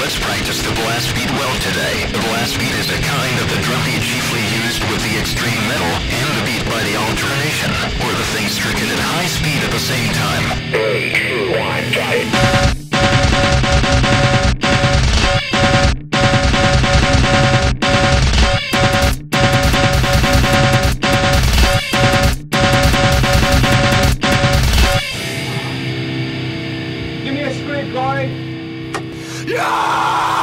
Let's practice the blast beat well today. The blast beat is a kind of the drum beat chiefly used with the extreme metal and the beat by the alternation, or the thing stricken at high speed at the same time. 3, 2, 1, fight! Give me a squid, Corey. Yeah!